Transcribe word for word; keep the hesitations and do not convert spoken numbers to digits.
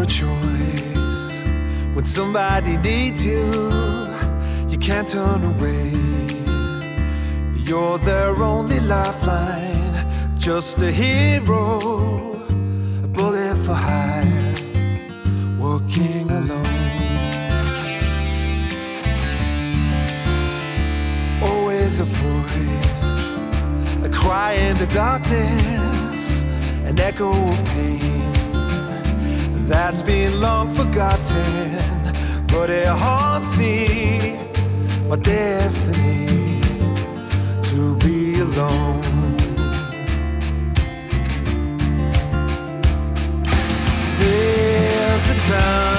a choice. When somebody needs you, you can't turn away. You're their only lifeline, just a hero, a bullet for hire, working alone. Always a voice, a cry in the darkness, an echo of pain that's been long forgotten, but it haunts me, my destiny, to be alone. There's a time